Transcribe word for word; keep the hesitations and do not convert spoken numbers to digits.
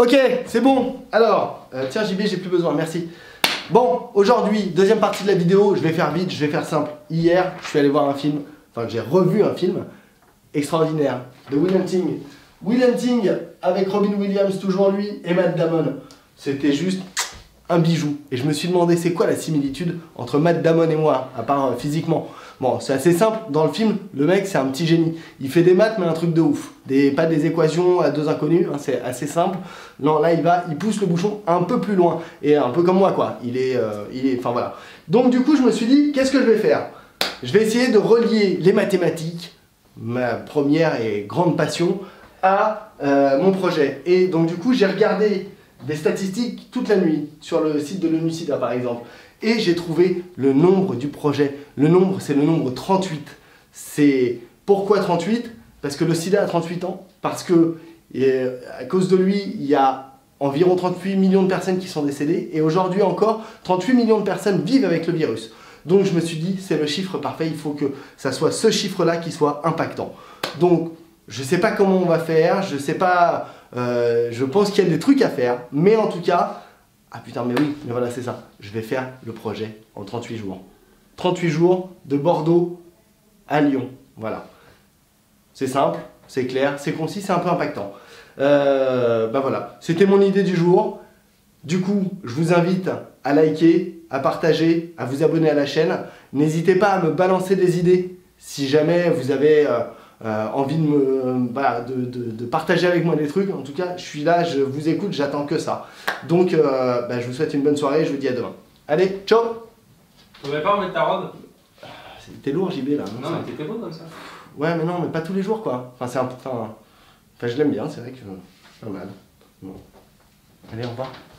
Ok, c'est bon. Alors, euh, tiens J B, j'ai plus besoin, merci. Bon, aujourd'hui, deuxième partie de la vidéo, je vais faire vite, je vais faire simple. Hier, je suis allé voir un film, enfin j'ai revu un film extraordinaire de Will Hunting. Will Hunting avec Robin Williams, toujours lui, et Matt Damon. C'était juste un bijou. Et je me suis demandé c'est quoi la similitude entre Matt Damon et moi, à part euh, physiquement. Bon, c'est assez simple, dans le film, le mec c'est un petit génie. Il fait des maths mais un truc de ouf. Des, pas des équations à deux inconnus, hein, c'est assez simple. Non, là il va, il pousse le bouchon un peu plus loin. Et un peu comme moi quoi, il est, euh, il est, enfin voilà. Donc du coup je me suis dit, qu'est-ce que je vais faire? Je vais essayer de relier les mathématiques, ma première et grande passion, à euh, mon projet. Et donc du coup j'ai regardé des statistiques toute la nuit sur le site de l'ONU SIDA par exemple. Et j'ai trouvé le nombre du projet. Le nombre, c'est le nombre trente-huit. C'est pourquoi trente-huit? Parce que le sida a trente-huit ans. Parce que euh, à cause de lui, il y a environ trente-huit millions de personnes qui sont décédées. Et aujourd'hui encore, trente-huit millions de personnes vivent avec le virus. Donc je me suis dit, c'est le chiffre parfait. Il faut que ça soit ce chiffre-là qui soit impactant. Donc, je ne sais pas comment on va faire. Je sais pas... Euh, je pense qu'il y a des trucs à faire. Mais en tout cas... Ah putain, mais oui, mais voilà, c'est ça. Je vais faire le projet en trente-huit jours. trente-huit jours de Bordeaux à Lyon. Voilà. C'est simple, c'est clair, c'est concis, c'est un peu impactant. Euh, bah voilà, c'était mon idée du jour. Du coup, je vous invite à liker, à partager, à vous abonner à la chaîne. N'hésitez pas à me balancer des idées si jamais vous avez... Euh, Euh, envie de, me, euh, bah, de, de, de partager avec moi des trucs. En tout cas, je suis là, je vous écoute, j'attends que ça. Donc, euh, bah, je vous souhaite une bonne soirée et je vous dis à demain. Allez, ciao! Tu voudrais pas remettre ta robe? T'es lourd, J B, là. Non, mais t'étais beau comme ça. Ouais, mais non, mais pas tous les jours, quoi. Enfin, c'est un peu... Enfin, enfin je l'aime bien, c'est vrai que... Pas mal. Bon. Allez, au revoir.